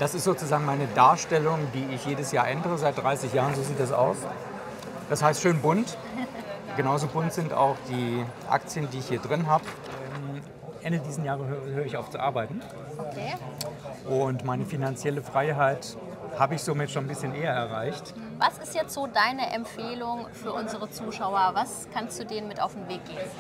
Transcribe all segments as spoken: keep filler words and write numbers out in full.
Das ist sozusagen meine Darstellung, die ich jedes Jahr ändere, seit dreißig Jahren, so sieht das aus. Das heißt schön bunt. Genauso bunt sind auch die Aktien, die ich hier drin habe. Ende dieses Jahres höre ich auf zu arbeiten. Okay. Und meine finanzielle Freiheit habe ich somit schon ein bisschen eher erreicht. Was ist jetzt so deine Empfehlung für unsere Zuschauer? Was kannst du denen mit auf den Weg geben?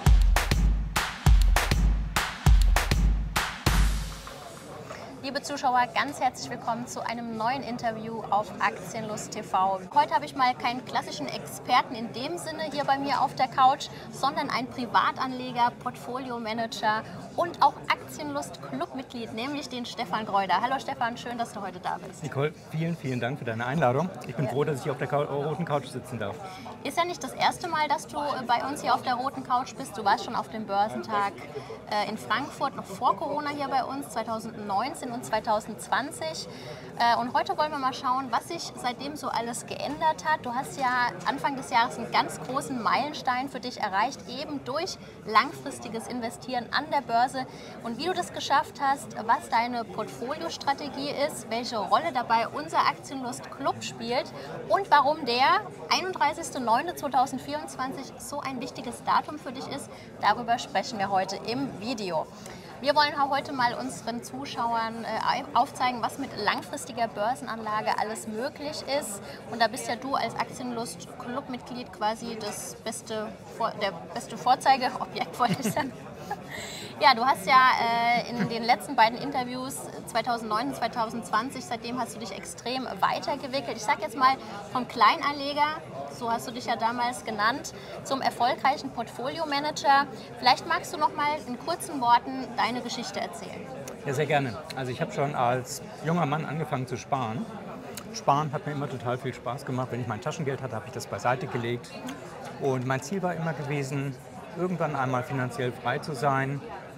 Liebe Zuschauer, ganz herzlich willkommen zu einem neuen Interview auf Aktienlust T V. Heute habe ich mal keinen klassischen Experten in dem Sinne hier bei mir auf der Couch, sondern einen Privatanleger, Portfolio-Manager und auch Aktienlust-Clubmitglied, nämlich den Stefan Greuder. Hallo Stefan, schön, dass du heute da bist. Nicole, vielen, vielen Dank für deine Einladung. Ich bin ja. froh, dass ich auf der roten Couch sitzen darf. Ist ja nicht das erste Mal, dass du bei uns hier auf der roten Couch bist. Du warst schon auf dem Börsentag äh, in Frankfurt, noch vor Corona hier bei uns, zweitausendneunzehn und zweitausendzwanzig. Äh, und heute wollen wir mal schauen, was sich seitdem so alles geändert hat. Du hast ja Anfang des Jahres einen ganz großen Meilenstein für dich erreicht, eben durch langfristiges Investieren an der Börse. Und wie du das geschafft hast, was deine Portfoliostrategie ist, welche Rolle dabei unser Aktienlust Club spielt und warum der einunddreißigster neunter zweitausendvierundzwanzig so ein wichtiges Datum für dich ist, darüber sprechen wir heute im Video. Wir wollen heute mal unseren Zuschauern aufzeigen, was mit langfristiger Börsenanlage alles möglich ist. Und da bist ja du als Aktienlust-Club-Mitglied quasi das beste, der beste Vorzeigeobjekt, wollte ich sagen. Ja, du hast ja äh, in den letzten beiden Interviews zweitausendneun und zweitausendzwanzig, seitdem hast du dich extrem weiterentwickelt. Ich sag jetzt mal vom Kleinanleger, so hast du dich ja damals genannt, zum erfolgreichen Portfolio-Manager. Vielleicht magst du noch mal in kurzen Worten deine Geschichte erzählen. Ja, sehr gerne. Also ich habe schon als junger Mann angefangen zu sparen. Sparen hat mir immer total viel Spaß gemacht. Wenn ich mein Taschengeld hatte, habe ich das beiseite gelegt. Und mein Ziel war immer gewesen, irgendwann einmal finanziell frei zu sein.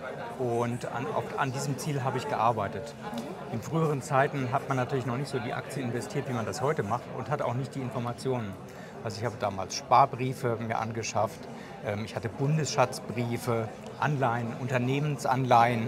Und an, auch an diesem Ziel habe ich gearbeitet. In früheren Zeiten hat man natürlich noch nicht so die Aktien investiert, wie man das heute macht, und hat auch nicht die Informationen. Also ich habe damals Sparbriefe mir angeschafft, ich hatte Bundesschatzbriefe, Anleihen, Unternehmensanleihen.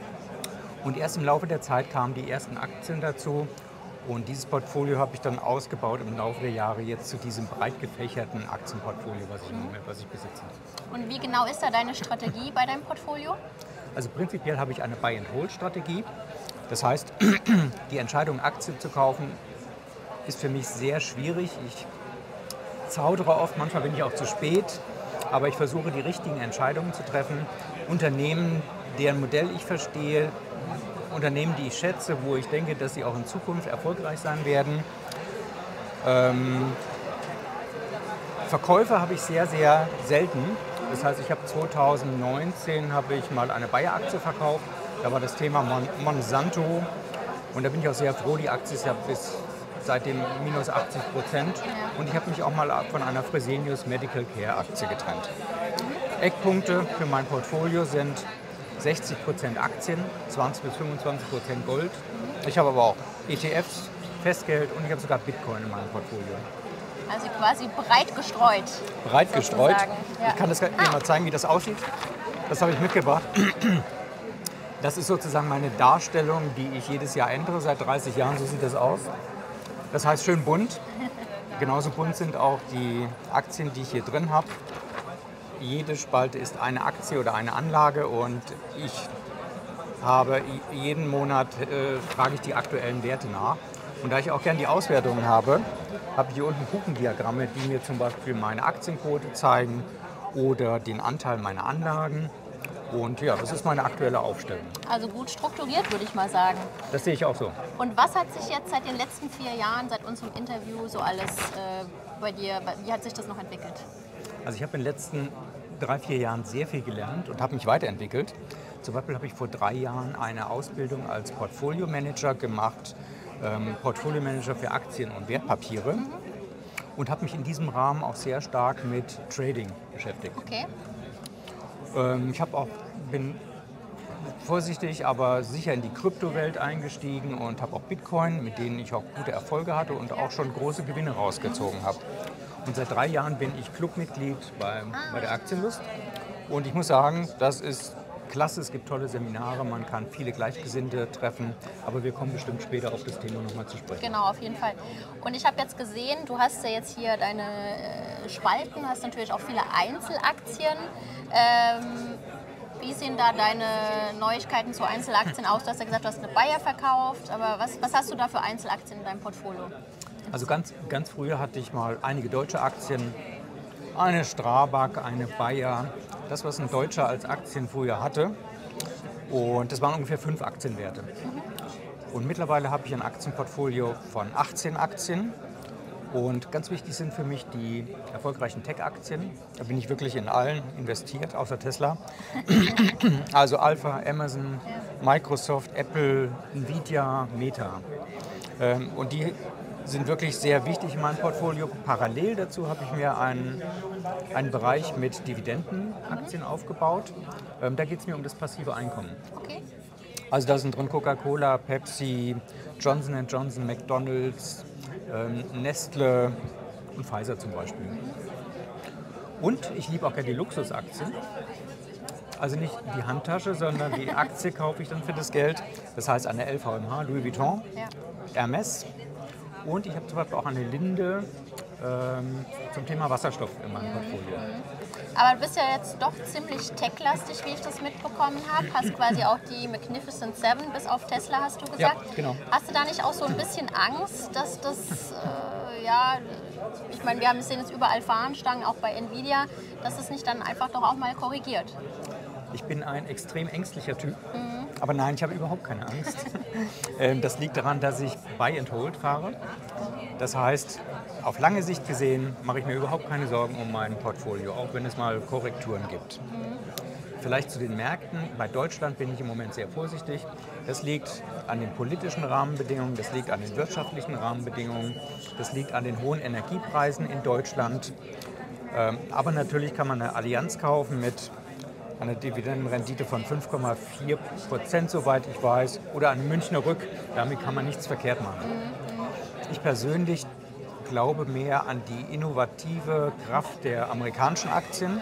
Und erst im Laufe der Zeit kamen die ersten Aktien dazu. Und dieses Portfolio habe ich dann ausgebaut im Laufe der Jahre jetzt zu diesem breit gefächerten Aktienportfolio, was ich, was ich besitze. Und wie genau ist da deine Strategie bei deinem Portfolio? Also prinzipiell habe ich eine Buy-and-Hold-Strategie. Das heißt, die Entscheidung, Aktien zu kaufen, ist für mich sehr schwierig. Ich zaudere oft, manchmal bin ich auch zu spät, aber ich versuche, die richtigen Entscheidungen zu treffen. Unternehmen, deren Modell ich verstehe, Unternehmen, die ich schätze, wo ich denke, dass sie auch in Zukunft erfolgreich sein werden. Ähm, Verkäufe habe ich sehr, sehr selten. Das heißt, ich habe zweitausendneunzehn habe ich mal eine Bayer-Aktie verkauft. Da war das Thema Mon Monsanto. Und da bin ich auch sehr froh, die Aktie ist ja bis seitdem minus achtzig Prozent. Und ich habe mich auch mal von einer Fresenius Medical Care Aktie getrennt. Eckpunkte für mein Portfolio sind sechzig Prozent Aktien, zwanzig bis fünfundzwanzig Prozent Gold. Ich habe aber auch E T Fs, Festgeld und ich habe sogar Bitcoin in meinem Portfolio. Also quasi breit gestreut. Breit gestreut. Ja. Ich kann das dir ah. mal zeigen, wie das aussieht. Das habe ich mitgebracht. Das ist sozusagen meine Darstellung, die ich jedes Jahr ändere, seit dreißig Jahren, so sieht das aus. Das heißt schön bunt. Genauso bunt sind auch die Aktien, die ich hier drin habe. Jede Spalte ist eine Aktie oder eine Anlage und ich habe jeden Monat, äh, frage ich die aktuellen Werte nach. Und da ich auch gerne die Auswertungen habe, habe ich hier unten Kuchendiagramme, die mir zum Beispiel meine Aktienquote zeigen oder den Anteil meiner Anlagen. Und ja, das ist meine aktuelle Aufstellung. Also gut strukturiert, würde ich mal sagen. Das sehe ich auch so. Und was hat sich jetzt seit den letzten vier Jahren, seit unserem Interview so alles äh, bei dir, wie hat sich das noch entwickelt? Also ich habe in den letzten drei, vier Jahren sehr viel gelernt und habe mich weiterentwickelt. Zum Beispiel habe ich vor drei Jahren eine Ausbildung als Portfolio-Manager gemacht, ähm, Portfolio-Manager für Aktien und Wertpapiere. Mhm. Und habe mich in diesem Rahmen auch sehr stark mit Trading beschäftigt. Okay. Ähm, ich habe auch, bin vorsichtig, aber sicher in die Kryptowelt eingestiegen und habe auch Bitcoin, mit denen ich auch gute Erfolge hatte und auch schon große Gewinne rausgezogen habe. Und seit drei Jahren bin ich Clubmitglied bei, bei der Aktienlust. Und ich muss sagen, das ist klasse, es gibt tolle Seminare, man kann viele Gleichgesinnte treffen, aber wir kommen bestimmt später auf das Thema nochmal zu sprechen. Genau, auf jeden Fall. Und ich habe jetzt gesehen, du hast ja jetzt hier deine äh, Spalten, hast natürlich auch viele Einzelaktien. Ähm, wie sehen da deine Neuigkeiten zu Einzelaktien aus? Du hast ja gesagt, du hast eine Bayer verkauft, aber was, was hast du da für Einzelaktien in deinem Portfolio? Also ganz, ganz früher hatte ich mal einige deutsche Aktien, eine Strabag, eine Bayer, das, was ein Deutscher als Aktien früher hatte. Und das waren ungefähr fünf Aktienwerte. Und mittlerweile habe ich ein Aktienportfolio von achtzehn Aktien. Und ganz wichtig sind für mich die erfolgreichen Tech-Aktien. Da bin ich wirklich in allen investiert, außer Tesla. Also Alpha, Amazon, Microsoft, Apple, Nvidia, Meta. Und die sind wirklich sehr wichtig in meinem Portfolio. Parallel dazu habe ich mir einen, einen Bereich mit Dividendenaktien mhm. aufgebaut. Ähm, da geht es mir um das passive Einkommen. Okay. Also da sind drin Coca-Cola, Pepsi, Johnson and Johnson, McDonald's, ähm, Nestle und Pfizer zum Beispiel. Mhm. Und ich liebe auch gerne die Luxusaktien. Also nicht die Handtasche, sondern die Aktie kaufe ich dann für das Geld. Das heißt eine L V M H, Louis Vuitton, ja. Hermes. Und ich habe zum Beispiel auch eine Linde ähm, zum Thema Wasserstoff in meinem Portfolio. Aber du bist ja jetzt doch ziemlich tech-lastig, wie ich das mitbekommen habe. Hast quasi auch die Magnificent Seven, bis auf Tesla hast du gesagt. Ja, genau. Hast du da nicht auch so ein bisschen Angst, dass das, äh, ja, ich meine, wir haben sehen jetzt überall Fahnenstangen, auch bei Nvidia, dass es nicht dann einfach doch auch mal korrigiert? Ich bin ein extrem ängstlicher Typ. Mhm. Aber nein, ich habe überhaupt keine Angst. Das liegt daran, dass ich Buy and Hold fahre. Das heißt, auf lange Sicht gesehen mache ich mir überhaupt keine Sorgen um mein Portfolio, auch wenn es mal Korrekturen gibt. Mhm. Vielleicht zu den Märkten. Bei Deutschland bin ich im Moment sehr vorsichtig. Das liegt an den politischen Rahmenbedingungen, das liegt an den wirtschaftlichen Rahmenbedingungen, das liegt an den hohen Energiepreisen in Deutschland. Aber natürlich kann man eine Allianz kaufen mit eine Dividendenrendite von fünf Komma vier Prozent, soweit ich weiß, oder eine Münchner Rück. Damit kann man nichts verkehrt machen. Ich persönlich glaube mehr an die innovative Kraft der amerikanischen Aktien.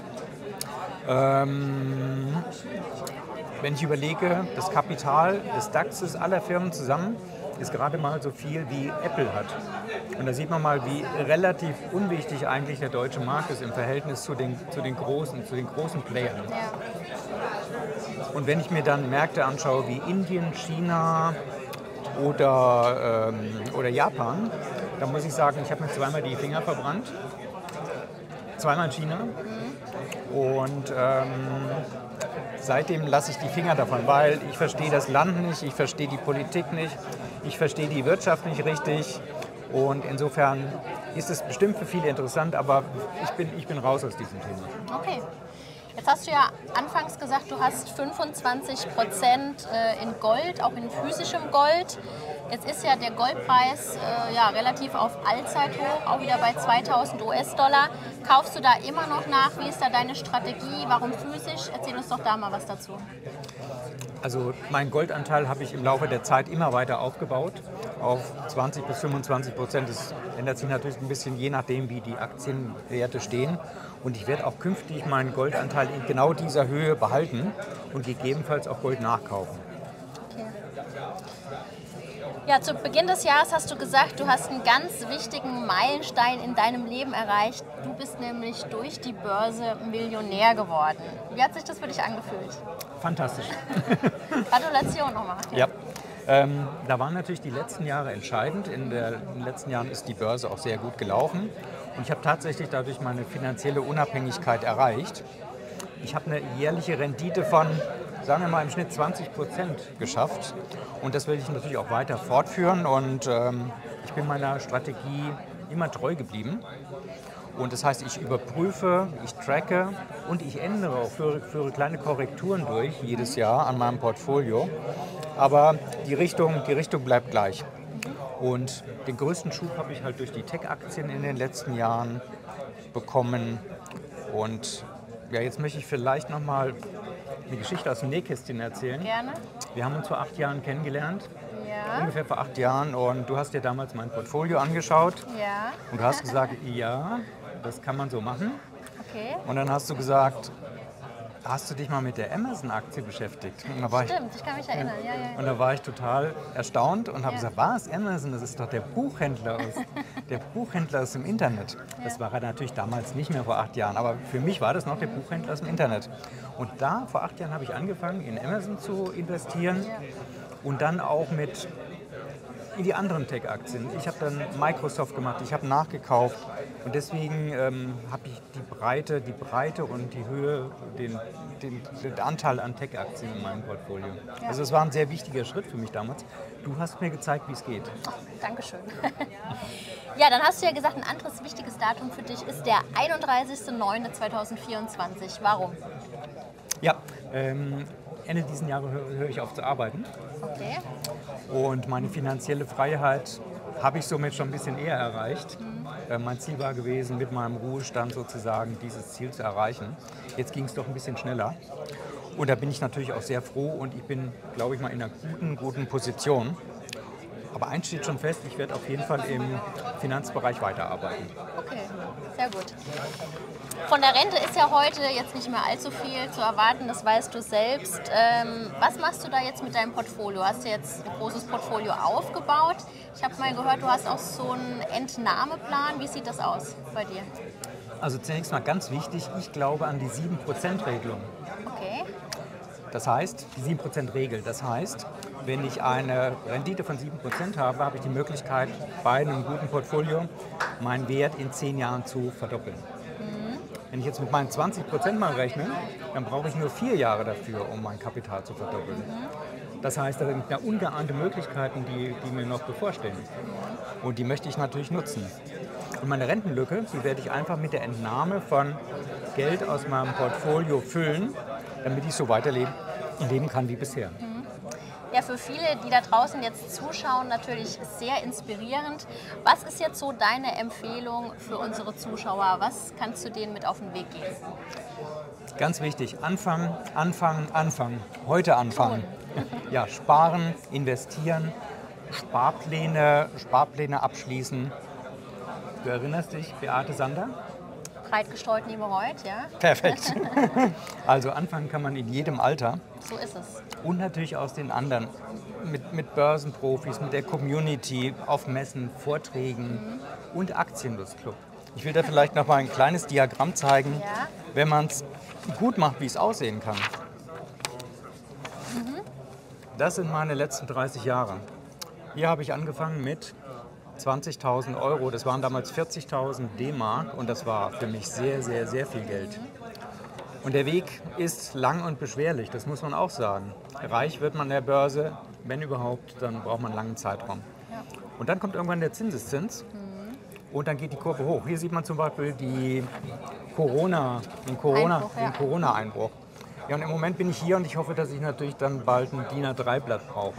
Ähm, wenn ich überlege, das Kapital des DAXes aller Firmen zusammen ist gerade mal so viel wie Apple hat. Und da sieht man mal, wie relativ unwichtig eigentlich der deutsche Markt ist im Verhältnis zu den, zu den, großen, zu den großen Playern. Ja. Und wenn ich mir dann Märkte anschaue wie Indien, China oder, ähm, oder Japan, dann muss ich sagen, ich habe mir zweimal die Finger verbrannt. Zweimal in China. Mhm. Und ähm, seitdem lasse ich die Finger davon, weil ich verstehe das Land nicht, ich verstehe die Politik nicht, ich verstehe die Wirtschaft nicht richtig. Und insofern ist es bestimmt für viele interessant, aber ich bin, ich bin raus aus diesem Thema. Okay. Jetzt hast du ja anfangs gesagt, du hast fünfundzwanzig Prozent in Gold, auch in physischem Gold. Jetzt ist ja der Goldpreis äh, ja, relativ auf Allzeithoch, auch wieder bei zweitausend US-Dollar. Kaufst du da immer noch nach? Wie ist da deine Strategie? Warum physisch? Erzähl uns doch da mal was dazu. Also meinen Goldanteil habe ich im Laufe der Zeit immer weiter aufgebaut auf zwanzig bis fünfundzwanzig Prozent. Das ändert sich natürlich ein bisschen, je nachdem, wie die Aktienwerte stehen. Und ich werde auch künftig meinen Goldanteil in genau dieser Höhe behalten und gegebenenfalls auch Gold nachkaufen. Okay. Ja, zu Beginn des Jahres hast du gesagt, du hast einen ganz wichtigen Meilenstein in deinem Leben erreicht. Du bist nämlich durch die Börse Millionär geworden. Wie hat sich das für dich angefühlt? Fantastisch. Gratulation nochmal. Ja. Ähm, da waren natürlich die letzten Jahre entscheidend. In, der, in den letzten Jahren ist die Börse auch sehr gut gelaufen. Und ich habe tatsächlich dadurch meine finanzielle Unabhängigkeit erreicht. Ich habe eine jährliche Rendite von, sagen wir mal, im Schnitt zwanzig Prozent geschafft. Und das will ich natürlich auch weiter fortführen. Und ähm, ich bin meiner Strategie immer treu geblieben. Und das heißt, ich überprüfe, ich tracke und ich ändere auch, führe, führe kleine Korrekturen durch jedes Jahr an meinem Portfolio. Aber die Richtung, die Richtung bleibt gleich. Und den größten Schub habe ich halt durch die Tech-Aktien in den letzten Jahren bekommen. Und ja, jetzt möchte ich vielleicht noch mal eine Geschichte aus dem Nähkästchen erzählen. Gerne. Wir haben uns vor acht Jahren kennengelernt. Ja. Ungefähr vor acht Jahren. Und du hast dir damals mein Portfolio angeschaut. Ja. Und du hast gesagt, ja, das kann man so machen. Okay. Und dann hast du gesagt, hast du dich mal mit der Amazon-Aktie beschäftigt? Und da war Stimmt, ich, ich kann mich erinnern. Ja, ja. und da war ich total erstaunt und habe Ja. gesagt, was, Amazon, das ist doch der Buchhändler aus, der Buchhändler aus dem Internet. Das war er natürlich damals nicht mehr vor acht Jahren, aber für mich war das noch der Buchhändler aus dem Internet. Und da, vor acht Jahren, habe ich angefangen, in Amazon zu investieren und dann auch mit in die anderen Tech-Aktien. Ich habe dann Microsoft gemacht, ich habe nachgekauft und deswegen ähm, habe ich die Breite, die Breite und die Höhe, den, den, den Anteil an Tech-Aktien in meinem Portfolio. Ja. Also es war ein sehr wichtiger Schritt für mich damals. Du hast mir gezeigt, wie es geht. Ach, Dankeschön. Ja, dann hast du ja gesagt, ein anderes wichtiges Datum für dich ist der einunddreißigster neunter zweitausendvierundzwanzig. Warum? Ja, ähm, Ende dieses Jahres höre hör ich auf zu arbeiten. Okay. Und meine finanzielle Freiheit habe ich somit schon ein bisschen eher erreicht. Mhm. Äh, mein Ziel war gewesen, mit meinem Ruhestand sozusagen dieses Ziel zu erreichen. Jetzt ging es doch ein bisschen schneller. Und da bin ich natürlich auch sehr froh und ich bin, glaube ich, mal in einer guten, guten Position. Aber eins steht schon fest, ich werde auf jeden Fall im Finanzbereich weiterarbeiten. Okay, sehr gut. Von der Rente ist ja heute jetzt nicht mehr allzu viel zu erwarten, das weißt du selbst. Ähm, was machst du da jetzt mit deinem Portfolio? Hast du jetzt ein großes Portfolio aufgebaut? Ich habe mal gehört, du hast auch so einen Entnahmeplan. Wie sieht das aus bei dir? Also zunächst mal ganz wichtig, ich glaube an die sieben Prozent Regelung. Okay. Das heißt, die sieben Prozent Regel. Das heißt, wenn ich eine Rendite von sieben Prozent habe, habe ich die Möglichkeit, bei einem guten Portfolio meinen Wert in zehn Jahren zu verdoppeln. Mhm. Wenn ich jetzt mit meinen zwanzig Prozent mal rechne, dann brauche ich nur vier Jahre dafür, um mein Kapital zu verdoppeln. Mhm. Das heißt, da sind ja ungeahnte Möglichkeiten, die, die mir noch bevorstehen. Und die möchte ich natürlich nutzen. Und meine Rentenlücke, die werde ich einfach mit der Entnahme von Geld aus meinem Portfolio füllen, damit ich so weiterleben leben kann wie bisher. Ja, für viele, die da draußen jetzt zuschauen, natürlich sehr inspirierend. Was ist jetzt so deine Empfehlung für unsere Zuschauer? Was kannst du denen mit auf den Weg geben? Ganz wichtig, anfangen, anfangen, anfangen. Heute anfangen. Ja, sparen, investieren, Sparpläne, Sparpläne abschließen. Du erinnerst dich, Beate Sander? Breit gestreut, nie bereut, ja? Perfekt. Also anfangen kann man in jedem Alter. So ist es. Und natürlich aus den anderen. Mit, mit Börsenprofis, mit der Community, auf Messen, Vorträgen mhm. und Aktienlustclub. Ich will da vielleicht noch mal ein kleines Diagramm zeigen, ja. wenn man es gut macht, wie es aussehen kann. Mhm. Das sind meine letzten dreißig Jahre. Hier habe ich angefangen mit zwanzigtausend Euro, das waren damals vierzigtausend D-Mark und das war für mich sehr, sehr, sehr viel Geld. Und der Weg ist lang und beschwerlich, das muss man auch sagen. Reich wird man an der Börse, wenn überhaupt, dann braucht man einen langen Zeitraum. Und dann kommt irgendwann der Zinseszins und dann geht die Kurve hoch. Hier sieht man zum Beispiel die Corona, den Corona, Einbruch, ja. den Corona-Einbruch. Ja, und im Moment bin ich hier und ich hoffe, dass ich natürlich dann bald ein D I N A drei Blatt brauche.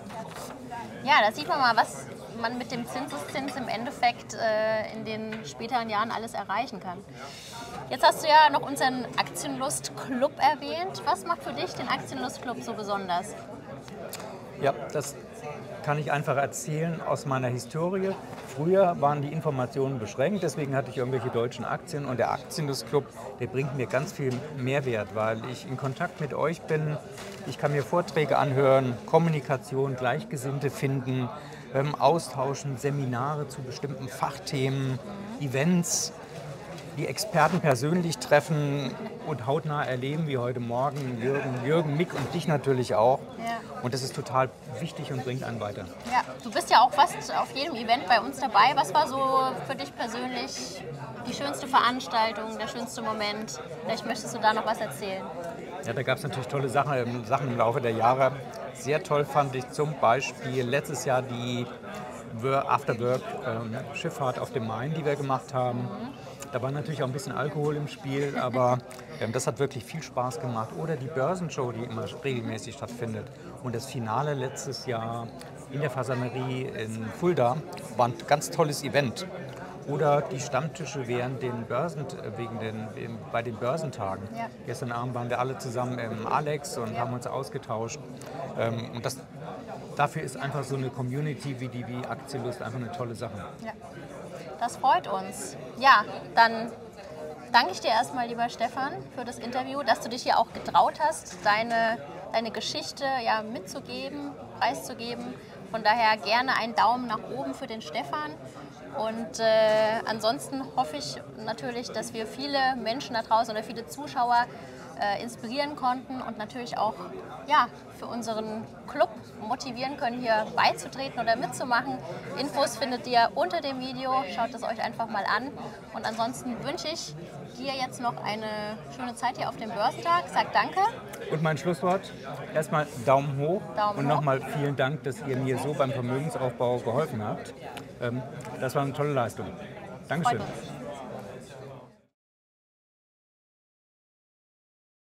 Ja, da sieht man mal, was man mit dem Zinseszins im Endeffekt äh, in den späteren Jahren alles erreichen kann. Jetzt hast du ja noch unseren Aktienlust-Club erwähnt. Was macht für dich den Aktienlust-Club so besonders? Ja, das kann ich einfach erzählen aus meiner Historie. Früher waren die Informationen beschränkt, deswegen hatte ich irgendwelche deutschen Aktien und der Aktienlust-Club, der bringt mir ganz viel Mehrwert, weil ich in Kontakt mit euch bin. Ich kann mir Vorträge anhören, Kommunikation, Gleichgesinnte finden, ähm, austauschen, Seminare zu bestimmten Fachthemen, mhm. Events, die Experten persönlich treffen und hautnah erleben, wie heute Morgen Jürgen, Jürgen, Mick und dich natürlich auch. Ja. Und das ist total wichtig und bringt einen weiter. Ja, du bist ja auch fast auf jedem Event bei uns dabei. Was war so für dich persönlich die schönste Veranstaltung, der schönste Moment? Vielleicht möchtest du da noch was erzählen. Ja, da gab es natürlich tolle Sachen, Sachen im Laufe der Jahre. Sehr toll fand ich zum Beispiel letztes Jahr die Afterwork-Schifffahrt auf dem Main, die wir gemacht haben. Mhm. Da war natürlich auch ein bisschen Alkohol im Spiel, aber ähm, das hat wirklich viel Spaß gemacht. Oder die Börsenshow, die immer regelmäßig stattfindet. Und das Finale letztes Jahr in der Fasanerie in Fulda war ein ganz tolles Event. Oder die Stammtische während den Börsen, wegen den, bei den Börsentagen. Ja. Gestern Abend waren wir alle zusammen im Alex und ja. haben uns ausgetauscht. Ähm, und das, dafür ist einfach so eine Community wie die wie Aktienlust einfach eine tolle Sache. Ja. Das freut uns. Ja, dann danke ich dir erstmal, lieber Stefan, für das Interview, dass du dich hier auch getraut hast, deine, deine Geschichte ja, mitzugeben, preiszugeben. Von daher gerne einen Daumen nach oben für den Stefan. Und äh, ansonsten hoffe ich natürlich, dass wir viele Menschen da draußen oder viele Zuschauer äh, inspirieren konnten und natürlich auch ja, für unseren Club motivieren können, hier beizutreten oder mitzumachen. Infos findet ihr unter dem Video, schaut es euch einfach mal an. Und ansonsten wünsche ich dir jetzt noch eine schöne Zeit hier auf dem Börsentag. Sag danke. Und mein Schlusswort, erstmal Daumen hoch Daumen und hoch. nochmal vielen Dank, dass ihr mir so beim Vermögensaufbau geholfen habt. Ähm, das war eine tolle Leistung. Dankeschön. Freut uns.